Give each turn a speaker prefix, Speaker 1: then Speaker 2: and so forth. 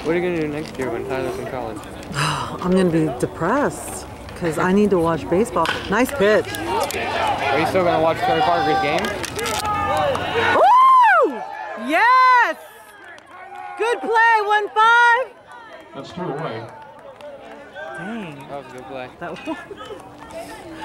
Speaker 1: What are you gonna do next year when Tyler's in college?
Speaker 2: I'm gonna be depressed because I need to watch baseball. Nice pitch.
Speaker 1: Are you still gonna watch Terry Parker's game?
Speaker 2: Woo! Yes! Good play, 1-5.
Speaker 3: That's 2 away.
Speaker 2: Dang.
Speaker 1: That was a good play.
Speaker 2: That